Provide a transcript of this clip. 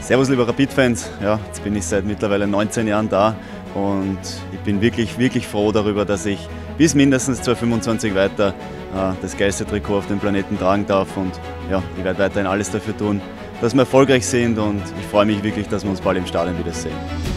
Servus liebe Rapid-Fans, ja, jetzt bin ich seit mittlerweile 19 Jahren da und ich bin wirklich froh darüber, dass ich bis mindestens 2025 weiter das geilste Trikot auf dem Planeten tragen darf und ja, ich werde weiterhin alles dafür tun, dass wir erfolgreich sind und ich freue mich wirklich, dass wir uns bald im Stadion wiedersehen.